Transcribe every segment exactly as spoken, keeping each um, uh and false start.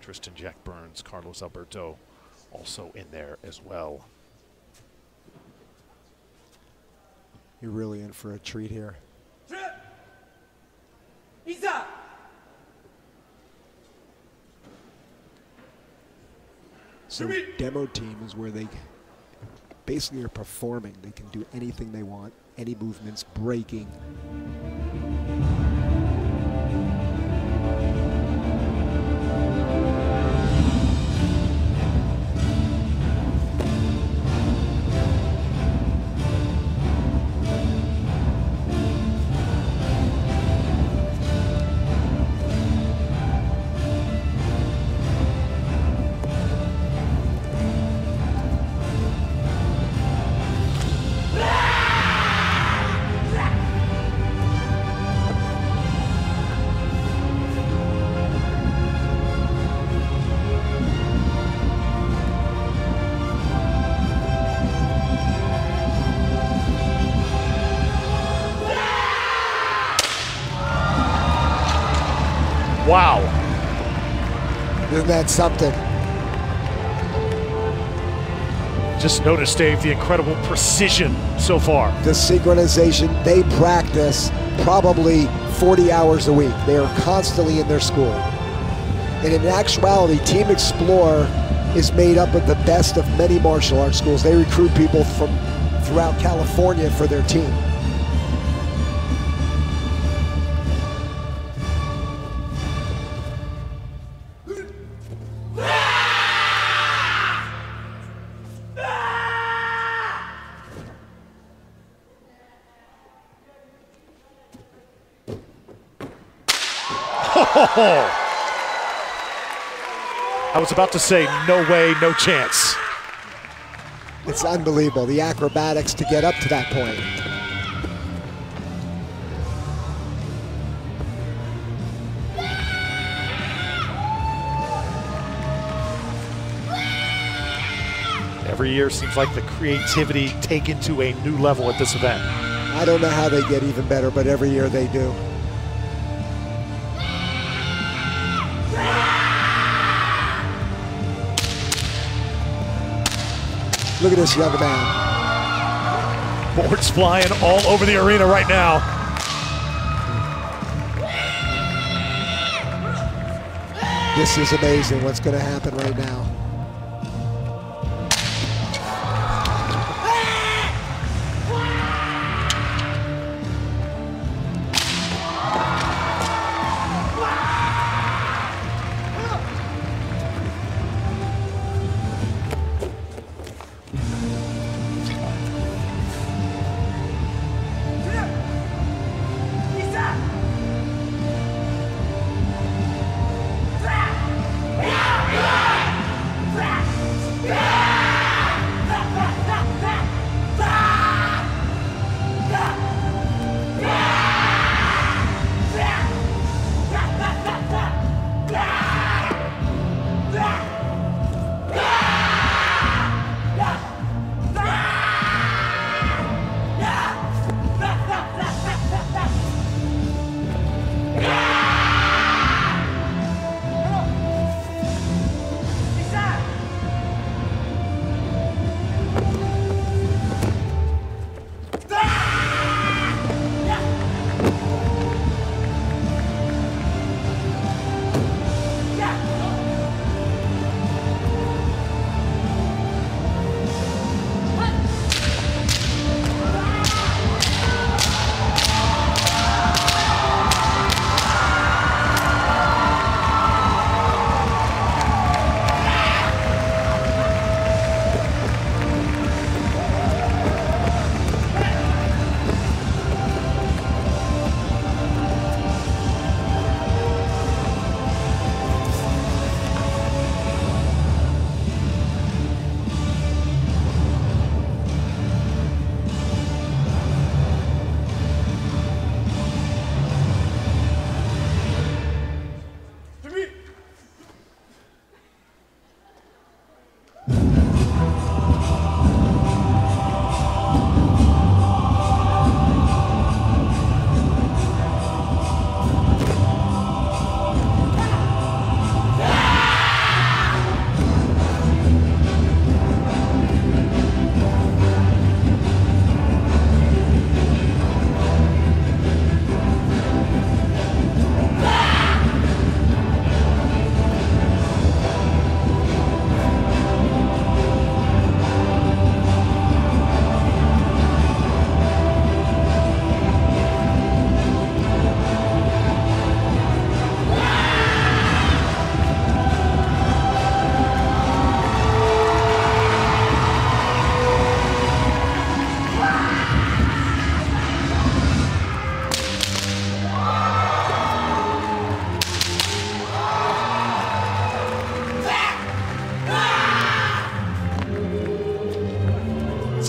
Tristen Jack Burns, Carlos Alberto also in there as well. You're really in for a treat here. So demo team is where they basically are performing. They can do anything they want, any movements, breaking. Wow. Isn't that something? Just noticed, Dave, the incredible precision so far. The synchronization, they practice probably forty hours a week. They are constantly in their school. And in actuality, Team Xplore is made up of the best of many martial arts schools. They recruit people from throughout California for their team. I was about to say, no way, no chance. It's unbelievable, the acrobatics to get up to that point. Every year seems like the creativity taken to a new level at this event. I don't know how they get even better, but every year they do. Look at this young man. Boards flying all over the arena right now. This is amazing what's going to happen right now.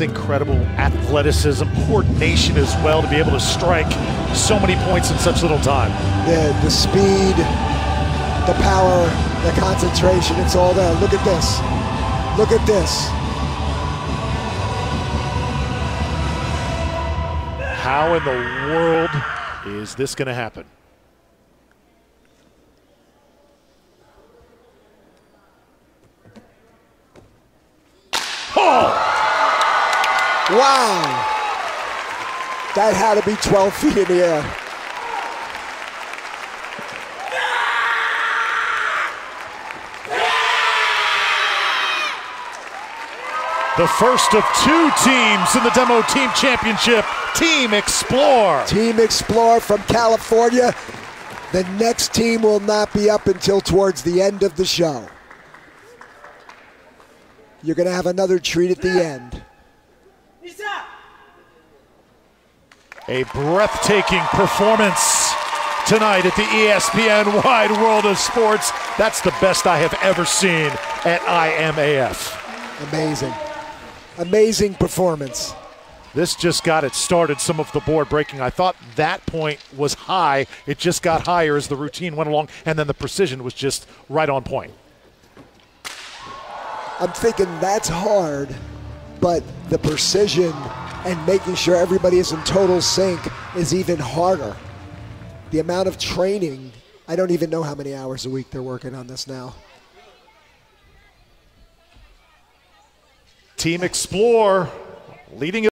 incredible athleticism, coordination as well to be able to strike so many points in such little time. The, the speed, the power, the concentration, it's all there. Look at this. Look at this. How in the world is this going to happen? Oh! Wow! That had to be twelve feet in the air. The first of two teams in the Demo Team Championship, Team Xplore. Team Xplore from California. The next team will not be up until towards the end of the show. You're going to have another treat at the end. A breathtaking performance tonight at the E S P N Wide World of Sports. That's the best I have ever seen at I M A F. Amazing. Amazing performance. This just got it started, some of the board breaking. I thought that point was high. It just got higher as the routine went along, and then the precision was just right on point. I'm thinking that's hard, but the precision and making sure everybody is in total sync is even harder. The amount of training, I don't even know how many hours a week they're working on this now. Team Xplore leading it.